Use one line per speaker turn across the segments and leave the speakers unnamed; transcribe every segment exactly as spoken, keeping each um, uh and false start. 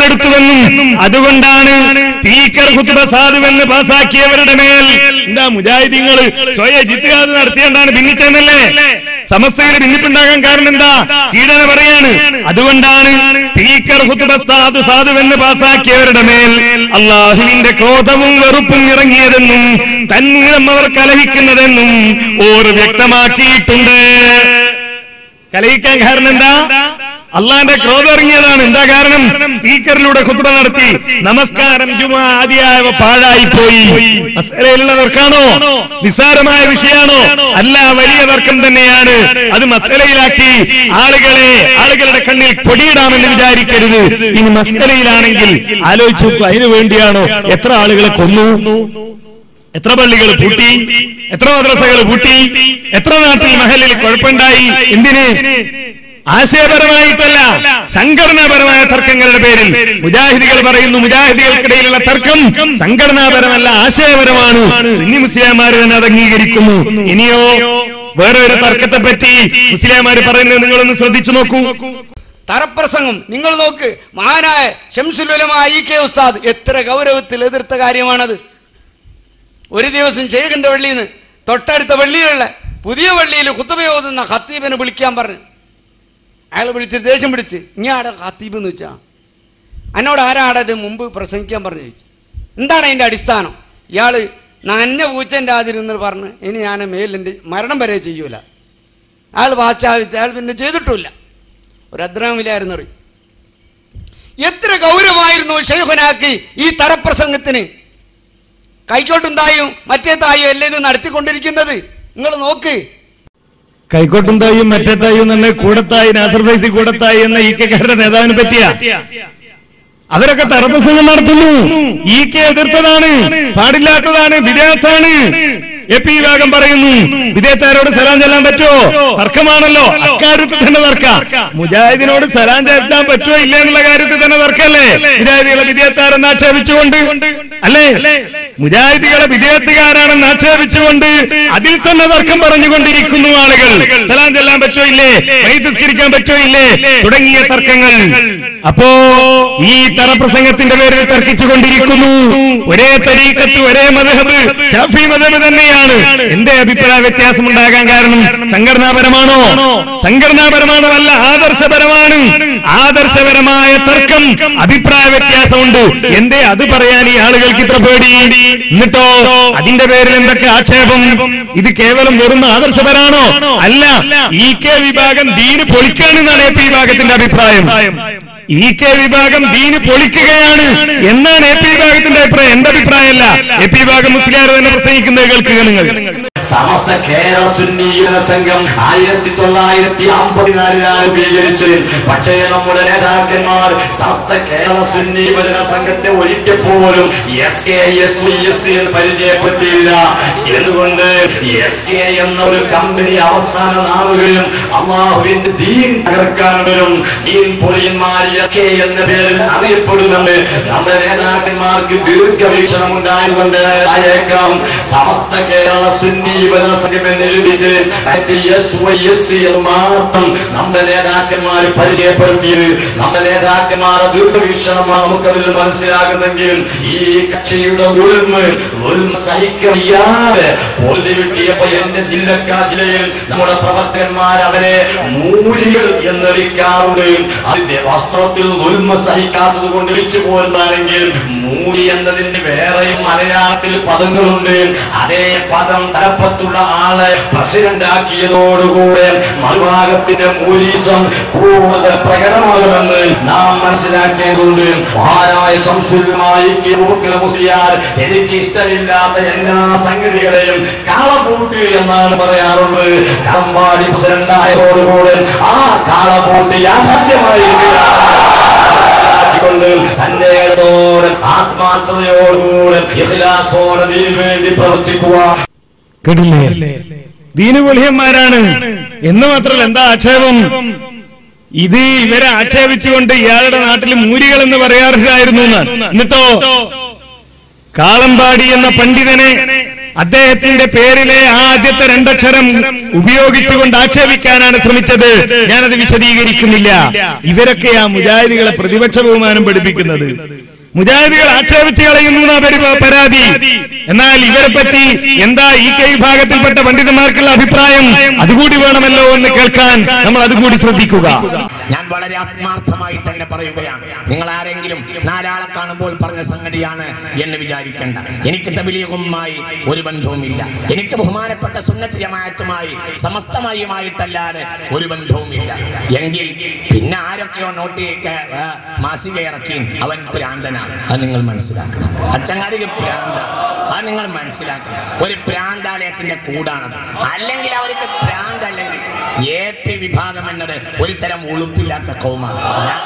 ഉടലെടുത്തുവെന്നും അതുകൊണ്ടാണ് സ്പീക്കർ ഖുത്ബ സാധുവെന്ന് പാസാക്കിയവരുടെ മേൽ എന്താ മുജാഹിദീങ്ങൾ സ്വയം ജിത്തിഹാദ് നടത്തിയോണ്ടാണ് ഭിന്നിച്ചെന്നല്ലേ? സമസ്തയിൽ ഭിന്നിപ്പുണ്ടാകാൻ കാരണം എന്താ? കീടന പറയാണ്. അതുകൊണ്ടാണ് സ്പീക്കർ ഖുത്ബ സാധു സാധുവെന്ന് പാസാക്കിയവരുടെ മേൽ അള്ളാഹുവിന്റെ ക്രോധവും വെറുപ്പും ഇറങ്ങിയതെന്നും തന്നീളം അവർ കലഹിക്കുന്നതെന്നും ഓർ വ്യക്തമാക്കിയിട്ടുണ്ട്. കലഹിക്കാൻ കാരണം എന്താ? അള്ളാന്റെ ക്രോധം ഇറങ്ങിയതാണ്. എന്താ കാരണം? സ്പീക്കറിലൂടെ ഖുത്ബ നടത്തി. നമസ്കാരം ജുമുഅ ആദിയായവ പാഴായിപ്പോയി. മസ്അലയിലുള്ള തർക്കാണോ? നിസ്സാരമായ വിഷയാണോ? അല്ല, വലിയ തർക്കം തന്നെയാണ്. അത് മസ്അലയിലാക്കി ആളുകളെ ആളുകളുടെ കണ്ണിൽ പൊടിയിടാമെന്ന് വിചാരിക്കരുത്. ഇനി മസ്അലയിലാണെങ്കിൽ ആലോചിച്ചു നോക്കൂ, അതിനു വേണ്ടിയാണോ എത്ര ആളുകളെ കൊന്നു, എത്ര പള്ളികൾ പൂട്ടി, എത്ര മദ്രസകൾ പൂട്ടി, എത്ര നാട്ടിൽ മഹലിൽ കുഴപ്പമുണ്ടായി? എന്തിന്? ആശയപരമായിട്ടല്ല, സംഘടനാപരമായ തർക്കങ്ങളുടെ പേരിൽ. മുജാഹിദികൾ പറയുന്നു മുജാഹിദികൾക്കിടയിലുള്ള തർക്കം സംഘടനാപരമല്ല, ആശയപരമാണ്. സുന്നി മുസ്ലിംമാർ തന്നെ അത് അംഗീകരിക്കുന്നു. ഇനിയോ വേറെ ഒരു തർക്കത്തെ പറ്റി മുസ്ലിംമാർ പറയുന്നത് നിങ്ങളൊന്ന് ശ്രദ്ധിച്ചു നോക്കൂ.
തറപ്രസംഗം നിങ്ങൾ നോക്ക്. മഹാനായ ശംസുൽ ഉലമ ഇ കെ ഉസ്താദ് എത്ര ഗൗരവത്തിൽ എതിർത്ത കാര്യമാണത്. ഒരു ദിവസം ശൈഖിന്റെ പള്ളിയിൽ നിന്ന് തൊട്ടടുത്ത പള്ളിയിലുള്ള പുതിയ പള്ളിയിൽ ഖുത്ബ ഓതുന്ന ഖത്തീബിനെ വിളിക്കാൻ പറഞ്ഞു. അയാൾ വിളിച്ച് ദേഷ്യം പിടിച്ച്, ഇങ്ങാടെ ഖത്തീബ് എന്ന് വെച്ചാ എന്നോട് ആരാടത് മുമ്പ് പ്രസംഗിക്കാൻ പറഞ്ഞു ചോദിച്ചു. എന്താണ് അതിൻ്റെ അടിസ്ഥാനം? ഇയാൾ നന്നെ പൂച്ചൻ്റെ ആതിരുന്ന് പറഞ്ഞ് ഇനി ഞാൻ മേലിൻ്റെ മരണം വരെ ചെയ്യൂല. അയാൾ വാച്ചാവിച്ച് അയാൾ പിന്നെ ചെയ്തിട്ടില്ല. ഒരു അദ്രാമിലായിരുന്നു അറിയും. എത്ര ഗൗരവമായിരുന്നു ഷെയ്ഖുനാക്കി ഈ തറപ്രസംഗത്തിന്. കൈക്കോട്ടും തായും മറ്റേ തായും അല്ലേ ഇത് നടത്തിക്കൊണ്ടിരിക്കുന്നത്. നിങ്ങൾ നോക്ക്.
കൈക്കോട്ടും തായും മറ്റേ തായും തന്നെ കൂടത്തായി നാസർ ഫൈസി കൂടത്തായി എന്ന ഇ കെക്കാരുടെ നേതാവിനെ പറ്റിയ അവരൊക്കെ തറപ്രസംഗം നടത്തുന്നു. ഇ കെ എതിർത്തതാണ്, പാടില്ലാത്തതാണ്, വിദേഹത്താണ്. എ പി വിഭാഗം പറയുന്നു വിദേഹത്താരോട് സലാം ചെല്ലാൻ പറ്റുമോ? തർക്കമാണല്ലോ. അക്കാര്യത്തിൽ തന്നെ തർക്കം. മുജാഹിദിനോട് സലാം ചെല്ലാൻ പറ്റുമോ ഇല്ല എന്നുള്ള കാര്യത്തിൽ തന്നെ തർക്കമല്ലേ? മുജാഹിദികളെ വിദേഹത്താരെന്ന് ആക്ഷേപിച്ചുകൊണ്ട് അല്ലേ? മുജാഹിദികളെ വിദേഹത്തുകാരാണെന്ന് ആക്ഷേപിച്ചുകൊണ്ട് അതിൽ തന്നെ തർക്കം പറഞ്ഞുകൊണ്ടിരിക്കുന്നു ആളുകൾ. സലാം ചെല്ലാൻ പറ്റുമോ ഇല്ലേ, വൈദ്യസ്കരിക്കാൻ പറ്റുമോ ഇല്ലേ തുടങ്ങിയ തർക്കങ്ങൾ. അപ്പോ ഈ തറപ്രസംഗത്തിന്റെ പേരിൽ തർക്കിച്ചുകൊണ്ടിരിക്കുന്നു. ഒരേ തരീഖത്ത്, ഒരേ മദ്ഹബ്, ശാഫി മദ്ഹബ് തന്നെയാണ്. എന്റെ അഭിപ്രായ വ്യത്യാസം ഉണ്ടാകാൻ കാരണം സംഘടനാപരമാണോ? സംഘടനാപരമാണോ? അല്ല, ആദർശപരമാണ്. ആദർശപരമായ തർക്കം, അഭിപ്രായ വ്യത്യാസമുണ്ട്. എന്തേ അത് പറയാൻ ഈ ആളുകൾക്ക് ഇത്ര പേടി? എന്നിട്ടോ അതിന്റെ പേരിൽ എന്തൊക്കെ ആക്ഷേപം? ഇത് കേവലം വെറും ആദർശപരാണോ? അല്ല, ഇ കെ വിഭാഗം ദീന് പൊളിക്കാനെന്നാണ് എ പി വിഭാഗത്തിന്റെ അഭിപ്രായം. ഇ കെ വിഭാഗം ദീന് പൊളിക്കുകയാണ് എന്നാണ് എ പി വിഭാഗത്തിന്റെ അഭിപ്രായം. എന്റെ അഭിപ്രായമല്ല. എ പി വിഭാഗം മുസ്ലിയാർ തന്നെ പ്രസംഗിക്കുന്നത് കേൾക്കുക നിങ്ങൾ.
സമസ്ത കേരള സുന്നി യുവജന സംഘം ആയിരത്തി തൊള്ളായിരത്തി അമ്പത്തിനാലിലാണ് രൂപീകരിച്ച്. പക്ഷേ നമ്മുടെ നേതാക്കന്മാർ സമസ്ത കേരള സുന്നി യുവജന സംഘത്തെ ഒരിക്കൽ പോലും S K S V S എന്ന് പരിചയപ്പെടുത്തിയില്ല. എന്തുകൊണ്ട്? എസ് കെ എന്ന ഒരു കമ്പനി അവസാന നാളുകളിലും അള്ളാഹുവിന്റെ ദീൻ തകർക്കാൻ വരും. ദീൻ പൊളിയന്മാർ എസ് കെ എന്ന പേരിൽ അറിയപ്പെടുന്നുണ്ട്. നമ്മുടെ നേതാക്കന്മാർക്ക് ദീർഘവീക്ഷണം ഉണ്ടായതുകൊണ്ട് ആയേക്കാം സമസ്ത കേരള സുന്നി യുവജന സംഘം എന്നെഴുതിയിട്ട് മാത്രം നമ്മുടെ നേതാക്കന്മാർ പരിചയപ്പെടുത്തിയത്. നമ്മുടെ നേതാക്കന്മാർ ദീർഘവീക്ഷണമാണ് നമുക്കതിൽ മനസ്സിലാകുന്നെങ്കിൽ ഈ കക്ഷിയുടെ ഉൾമ ഉൾമ സഹിക്കറിയാതെ പൊരുതി വിട്ടിയപ്പോ എന്റെ ജില്ലക്കാ ജില്ലയിൽ നമ്മുടെ പ്രവർത്തകന്മാർ അവരെ മൂലികൾ എന്ന് വിളിക്കാറുണ്ട്. അതിന്റെ വസ്ത്രത്തിൽ ഉൾമ സഹിക്കാത്തത് കൊണ്ട് വിളിച്ചു പോരുന്നാണെങ്കിൽ മൂലി എന്നതിന് വേറെയും മലയാളത്തിൽ പദങ്ങളുണ്ട്. അതേ പദം തലപ്പത്തുള്ള ആളെ പ്രസിഡന്റ് ആക്കിയതോടുകൂടെ മറുഭാഗത്തിന്റെ മൂലീസം കൂടുതൽ പ്രകടമാകുമെന്ന് നാം മനസ്സിലാക്കിയതുകൊണ്ട് മഹാനായ സംശുദ്ധമായി മുസ്ലിയാർ എനിക്ക് ഇഷ്ടമില്ലാത്ത എല്ലാ സംഗതികളെയും കാളപൂട്ട് എന്നാണ് പറയാറുള്ളത്. കടമ്പാടി പ്രസിഡന്റ് ആയതോടുകൂടെ ആ കാളപൂട്ട് യാഥാർത്ഥ്യമായിരിക്കുക തന്റെ ആത്മാർത്ഥതയോടുകൂടെ ഇഖ്ലാസോടെ ദീനിനു വേണ്ടി പ്രവർത്തിക്കുക.
കേട്ടില്ലേ? ദീന് പൊളിയന്മാരാണ് എന്ന് മാത്രമല്ല, എന്താ ആക്ഷേപം? ഇത് ഇവരെ ആക്ഷേപിച്ചുകൊണ്ട് ഇയാളുടെ നാട്ടിൽ മൂരികൾ എന്ന് പറയാറില്ലായിരുന്നു. എന്നിട്ടോ കാളമ്പാടി എന്ന പണ്ഡിതനെ അദ്ദേഹത്തിന്റെ പേരിലെ ആദ്യത്തെ രണ്ടക്ഷരം ഉപയോഗിച്ചുകൊണ്ട് ആക്ഷേപിക്കാനാണ് ശ്രമിച്ചത്. ഞാനത് വിശദീകരിക്കുന്നില്ല. ഇവരൊക്കെയാ മുജാഹിദികളെ പ്രതിപക്ഷ ബഹുമാനം പഠിപ്പിക്കുന്നത്. മുജാഹിദികൾ ആക്ഷേപിച്ച് കളയുന്നു പരാതി. എന്നാൽ ഇവരെ പറ്റി എന്താ ഈ കെ വിഭാഗത്തിൽപ്പെട്ട പണ്ഡിതന്മാർക്കുള്ള അഭിപ്രായം അതുകൂടി വേണമല്ലോ എന്ന് കേൾക്കാൻ നമ്മൾ അതുകൂടി ശ്രദ്ധിക്കുക.
ഞാൻ വളരെ ആത്മാർത്ഥമായി തന്നെ പറയുകയാണ്. നിങ്ങൾ ആരെങ്കിലും നാലാളെ കാണുമ്പോൾ പറഞ്ഞ സംഗതിയാണ് എന്ന് വിചാരിക്കേണ്ട. എനിക്ക് തബ്ലീഗുമായി ഒരു ബന്ധവുമില്ല. എനിക്ക് ബഹുമാനപ്പെട്ട സുന്നത്ത് ജമാഅത്തുമായി സമസ്തമായുമായിട്ടല്ലാതെ ഒരു ബന്ധവുമില്ല. എങ്കിൽ പിന്നെ ആരൊക്കെയോ നോട്ടി മാസിക ഇറക്കി അവൻ പ്രാന്തനാണ്. അത് നിങ്ങൾ മനസ്സിലാക്കണം. അച്ചങ്ങാടിക്ക് പ്രാന്ത അത് നിങ്ങൾ മനസ്സിലാക്കണം. ഒരു പ്രാന്താലയത്തിന്റെ കൂടാണത്. അല്ലെങ്കിൽ അവർക്ക് പ്രാന്ത് അല്ലെങ്കിൽ എ പി വിഭാഗം എന്നത് ഒരു തരം ഉളുപ്പില്ലാത്ത കൗമാണ്.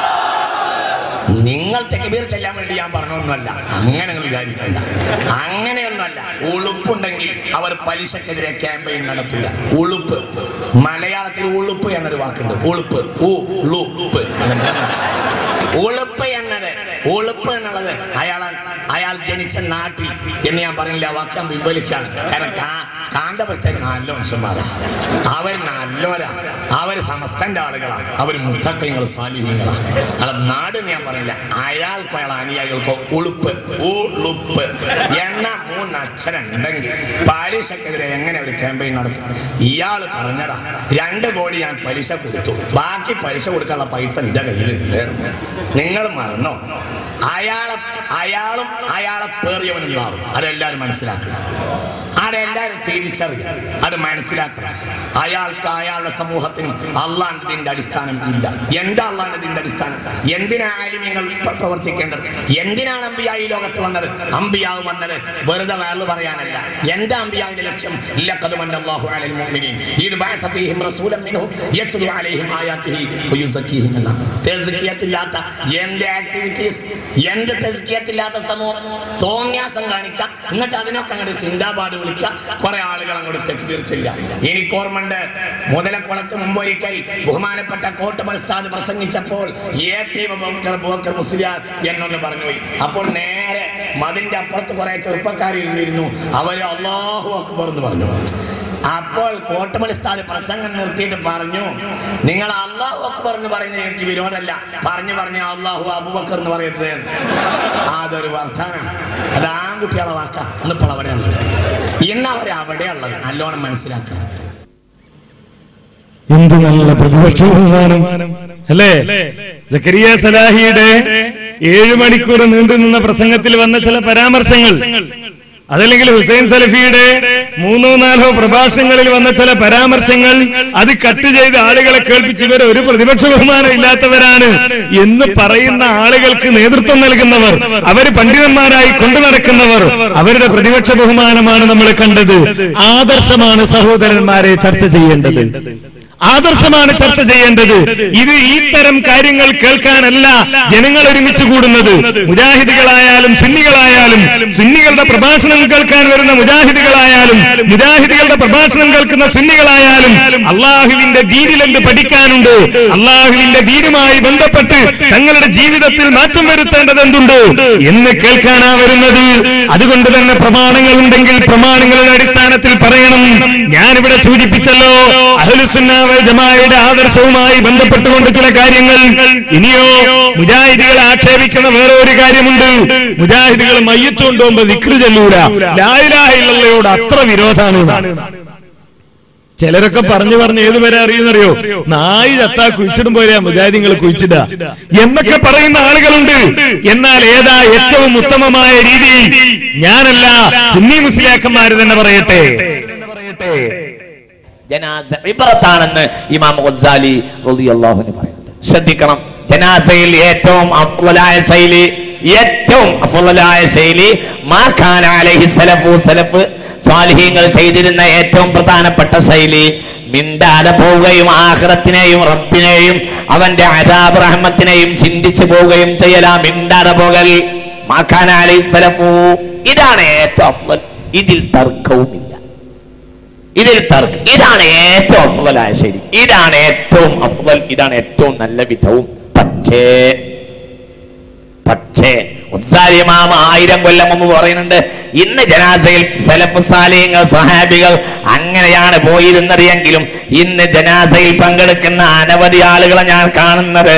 നിങ്ങൾ തെക്കുബീർ ചെല്ലാൻ വേണ്ടി ഞാൻ പറഞ്ഞൊന്നുമല്ല, അങ്ങനെ വിചാരിക്കണ്ട. അങ്ങനെയൊന്നുമല്ല. ഉളുപ്പുണ്ടെങ്കിൽ അവർ പലിശക്കെതിരെ ക്യാമ്പയിൻ നടത്തില്ല. ഉളുപ്പ്, മലയാളത്തിൽ ഉളുപ്പ് എന്നൊരു വാക്കുണ്ട്. ഉളുപ്പ്, ഉളുപ്പ് ഉളുപ്പ് എന്നത് ഉളുപ്പ് എന്നുള്ളത് അയാൾ അയാൾ ജനിച്ച നാട്ടിൽ എന്ന് ഞാൻ പറഞ്ഞില്ല. വാക്കാൻ പിൻവലിക്കാണ്. കാരണം കാന്തപുരത്തേക്ക് നല്ല മനുഷ്യന്മാരാ, അവർ നല്ലോരാ, അവർ സമസ്തന്റെ ആളുകളാണ്, അവർ മുത്തക്കങ്ങൾ സാലിഹ്യങ്ങളാണ്. അല്ല നാട് ഞാൻ പറഞ്ഞില്ല. അയാൾക്കോ അയാൾ അനുയായികൾക്കോ ഉളുപ്പ് ഉളുപ്പ് എന്ന മൂന്നക്ഷരം ഉണ്ടെങ്കിൽ പലിശക്കെതിരെ എങ്ങനെ ഒരു ക്യാമ്പയിൻ നടത്തും? ഇയാൾ പറഞ്ഞതാ രണ്ട് കോടി ഞാൻ പലിശ കൊടുത്തു, ബാക്കി പലിശ കൊടുക്കാനുള്ള പൈസ എന്റെ കയ്യിലുണ്ട്. നിങ്ങൾ മറന്നോ? അയാളെ അയാളും അയാളെ പേറിയവനും മാറും. അതെല്ലാവരും മനസ്സിലാക്കണം. അതെല്ലാവരും തിരിച്ചറിയാം. അത് മനസ്സിലാക്കണം. അയാൾക്ക് അയാളുടെ സമൂഹത്തിനും അള്ളാഹിന്റെ അടിസ്ഥാനം ഇല്ല. എന്താ അള്ളാഹിന്റെ അടിസ്ഥാനം? എന്തിനാ ആലിമീങ്ങൾ പ്രവർത്തിക്കേണ്ടത്? എന്തിനാണ് അമ്പിയാ ഈ ലോകത്ത് വന്നത്? അമ്പിയാവ് വന്നത് വെറുതെ വേള് പറയാനല്ല. എന്താ അമ്പിയാവിന്റെ ലക്ഷ്യം? ലഖദ് മന്നല്ലാഹു അലൽ മുഅ്മിനീൻ ഇദ് ബഅസ ഫീഹിം റസൂലൻ മിൻഹും യത്ലു അലൈഹിം ആയാതിഹി വയുസക്കിഹിം എന്ന തസ്കിയത്തില്ലാത്ത എന്റെ ആക്ടിവിറ്റീസ്, എന്റെ തസ്കിയത്തില്ലാത്ത സമൂഹം തോന്നിയാസം കാണിക്കാം, എന്നിട്ട് അതിനൊക്കെ അങ്ങോട്ട് ചിന്താപാട് വിളിക്കുക, കുറെ ആളുകൾ അങ്ങോട്ട് തെക്കുബീർ ചെല്ലുക. എനിക്ക് ഓർമ്മയുണ്ട്, മുതലക്കുളത്ത് മുമ്പൊരിക്കൽ ബഹുമാനപ്പെട്ട കോട്ടമൽ ഉസ്താദ് പ്രസംഗിച്ചപ്പോൾ എ പി ബക്കർ മുസ്ലിയാർ എന്നൊന്ന് പറഞ്ഞുപോയി. അപ്പോൾ നേരെ മതിന്റെ അപ്പുറത്ത് കുറെ ചെറുപ്പക്കാരിരുന്നിരുന്നു. അവര് അല്ലാഹു അക്ബർ എന്ന് പറഞ്ഞു. അപ്പോൾ കോട്ടമൽ ഉസ്താദ് പ്രസംഗം നിർത്തിയിട്ട് പറഞ്ഞു, നിങ്ങൾ അല്ലാഹു അക്ബർ എന്ന് പറയുന്നത് എനിക്ക് വിരോധമല്ല, പറഞ്ഞു പറഞ്ഞ അല്ലാഹു അബൂബക്കർ എന്ന് പറയരുത്. അതൊരു വർദ്ധനാണ്. അത് ആൺകുട്ടികളെ വാക്ക. ഇന്നിപ്പോൾ അവിടെയുള്ളത്, ഇന്ന് അവരവിടെയുള്ളത്. നല്ലോണം മനസ്സിലാക്കണം.
എന്ത് നല്ല പ്രതിപക്ഷ ബഹുമാനം അല്ലേ? സക്കരിയ സലാഹിയുടെ ഏഴു മണിക്കൂർ നീണ്ടു നിന്ന പ്രസംഗത്തിൽ വന്ന ചില പരാമർശങ്ങൾ, അതല്ലെങ്കിൽ ഹുസൈൻ സലഫിയുടെ മൂന്നോ നാലോ പ്രഭാഷണങ്ങളിൽ വന്ന ചില പരാമർശങ്ങൾ, അത് കട്ട് ചെയ്ത് ആളുകളെ കേൾപ്പിച്ചവർ ഒരു പ്രതിപക്ഷ ബഹുമാനം ഇല്ലാത്തവരാണ് എന്ന് പറയുന്ന ആളുകൾക്ക് നേതൃത്വം നൽകുന്നവർ, അവര് പണ്ഡിതന്മാരായി കൊണ്ടു നടക്കുന്നവർ, അവരുടെ പ്രതിപക്ഷ ബഹുമാനമാണ് നമ്മൾ കണ്ടത്. ആദർശമാണ് സഹോദരന്മാരെ ചർച്ച ചെയ്യേണ്ടത്. ആദർശമാണ് ചർച്ച ചെയ്യേണ്ടത്. ഇത് ഇത്തരം കാര്യങ്ങൾ കേൾക്കാനല്ല ജനങ്ങൾ ഒരുമിച്ച് കൂടുന്നത്. മുജാഹിദുകളായാലും സുന്നികളായാലും, സുന്നികളുടെ പ്രഭാഷണം കേൾക്കാൻ വരുന്ന മുജാഹിദുകളായാലും, മുജാഹിദുകളുടെ പ്രഭാഷണം കേൾക്കുന്ന സുന്നികളായാലും അള്ളാഹുവിന്റെ ദീനിലെന്ത് പഠിക്കാനുണ്ട്, അള്ളാഹുവിന്റെ ദീനുമായി ബന്ധപ്പെട്ട് തങ്ങളുടെ ജീവിതത്തിൽ മാറ്റം വരുത്തേണ്ടത് എന്തുണ്ട് എന്ന് കേൾക്കാനാ വരുന്നത്. അതുകൊണ്ട് തന്നെ പ്രമാണങ്ങൾ ഉണ്ടെങ്കിൽ പ്രമാണങ്ങളുടെ അടിസ്ഥാനത്തിൽ പറയണം. ഞാനിവിടെ സൂചിപ്പിച്ചല്ലോ അഹ്ലുസുന്ന ജമാഅയുടെ ആദർശവുമായി ബന്ധപ്പെട്ടുകൊണ്ട് ചില കാര്യങ്ങൾ. ഇനിയോ മുജാഹിദുകളെ ആക്ഷേപിക്കുന്ന വേറെ ഒരു കാര്യമുണ്ട്. മുജാഹിദുകൾ മയ്യത്ത് കൊണ്ടുപോകുമ്പോ ദിക്ർ ചൊല്ലൂല, ലാ ഇലാഹ ഇല്ലല്ലാഹയോട് അത്ര വിരോധാണ്. ചിലരൊക്കെ പറഞ്ഞു പറഞ്ഞ് ഏതുവരെ അറിയുന്നറിയോ? നായി ചത്താ കുഴിച്ചിടുമ്പോഴാ മുജാഹിദുകൾ കുഴിച്ചിടുക എന്നൊക്കെ പറയുന്ന ആളുകളുണ്ട്. എന്നാൽ ഏതാ ഏറ്റവും ഉത്തമമായ രീതി? ഞാനല്ല, സുന്നി മുസ്ലിയാക്കന്മാര് തന്നെ പറയട്ടെ.
ജനാസ ഇബ്റത്താണെന്ന് ഇമാം ഗസാലി റളിയല്ലാഹു അൻഹു പറയുന്നുണ്ട്. ശ്രദ്ധിക്കണം. ജനാസയിൽ ഏറ്റവും അഫ്ളലായ ശൈലി, ഏറ്റവും അഫ്ളലായ ശൈലി മാ കാന അലൈഹി സലഫു, സലഫ് സ്വാലിഹീങ്ങൾ ചെയ്തിരുന്ന ഏറ്റവും പ്രധാനപ്പെട്ട ശൈലി മിണ്ടാതെ പോവുകയും ആഖിറത്തിനെയും റബ്ബിനെയും അവന്റെ അദാബ് റഹ്മത്തിനെയും ചിന്തിച്ചു പോവുകയും ചെയ്യലാ. മിണ്ടാതെ പോകൽ മാ കാന അലൈഹി സലഫു, ഇതാണ് ഏറ്റവും അഫ്ളൽ. ഇതിൽ തർക്കവുമില്ല. ഇതിൽ തർക്കം. ഇതാണ് ഏറ്റവും അഫ്ളലായ ശൈലി, ഇതാണ് ഏറ്റവും അഫ്ളൽ, ഇതാണ് ഏറ്റവും നല്ല വിധവും. പക്ഷേ പക്ഷേ പക്ഷേ ഉസ്സാലിമാമ ആയിരം കൊല്ലം മുമ്പ് പറയുന്നുണ്ട്, ഇന്ന് ജനാസയിൽ സലഫ് സാലിഹ്യങ്ങൾ സഹാബികൾ അങ്ങനെയാണ് പോയിരുന്നത് എങ്കിലും ഇന്ന് ജനാസയിൽ പങ്കെടുക്കുന്ന അനവധി ആളുകളെ ഞാൻ കാണുന്നത്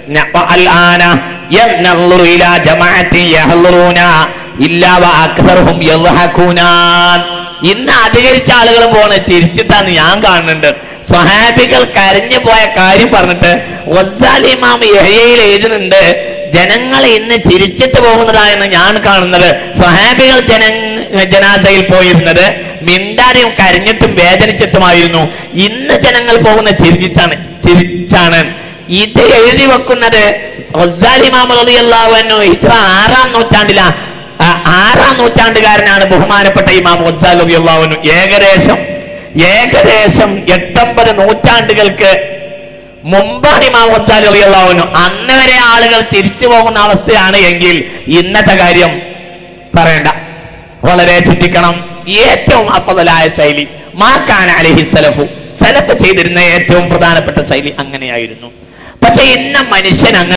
ഇന്ന് അധികരിച്ച ആളുകൾ പോണ ചിരിച്ചിട്ടാണ് ഞാൻ കാണുന്നുണ്ട്. സ്വഹാബികൾ കരഞ്ഞു പോയ കാര്യം പറഞ്ഞിട്ട് ഗസാലി ഇമാം യഹ്യയിൽ എഴുതുന്നുണ്ട്, ജനങ്ങൾ ഇന്ന് ചിരിച്ചിട്ട് പോകുന്നതായെന്ന് ഞാൻ കാണുന്നത്. സ്വഹാബികൾ ജന ജനാസയിൽ പോയിരുന്നത് മിണ്ടാതെയും കരഞ്ഞിട്ടും വേദനിച്ചിട്ടുമായിരുന്നു. ഇന്ന് ജനങ്ങൾ പോകുന്ന ചിരിച്ചാണ് ചിരിച്ചാണ് ഇത് എഴുതി വെക്കുന്നത് ഗസാലി ഇമാം റളിയല്ലാഹു അൻഹു ഇത്ര ആറാം നൂറ്റാണ്ടിലാ ആറാം നൂറ്റാണ്ടുകാരനാണ് ബഹുമാനപ്പെട്ട ഇമാം ഗസാലി റളിയല്ലാഹു അൻഹു. ഏകദേശം ഏകദേശം എട്ടൊമ്പത് നൂറ്റാണ്ടുകൾക്ക് മുമ്പാണ് ഇമാം ഗസാലി റളിയല്ലാഹു അൻഹു. അന്ന് വരെ ആളുകൾ ചിരിച്ചു പോകുന്ന അവസ്ഥയാണ് എങ്കിൽ ഇന്നത്തെ കാര്യം പറയണ്ട. വളരെ ചിന്തിക്കണം. ഏറ്റവും അഫ്ളലായ ശൈലി മാ കാന അലൈഹി സലഫു, സലഫ് ചെയ്തിരുന്ന ഏറ്റവും പ്രധാനപ്പെട്ട ശൈലി അങ്ങനെയായിരുന്നു. പക്ഷെ ഇന്ന് മനുഷ്യൻ അങ്ങനെ